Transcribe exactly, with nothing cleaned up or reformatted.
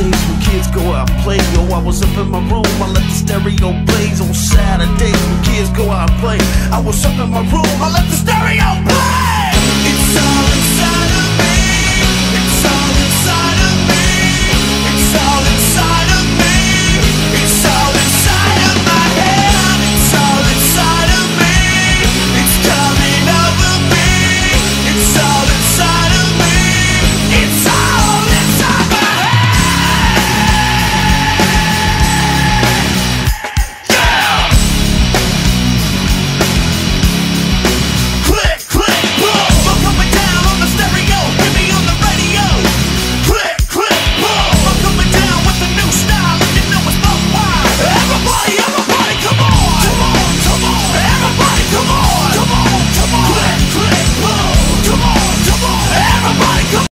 days when kids go out and play, yo, I was up in my room, I let the stereo blaze. On Saturdays when kids go out and play, I was up in my room, I let the stereo play. It's all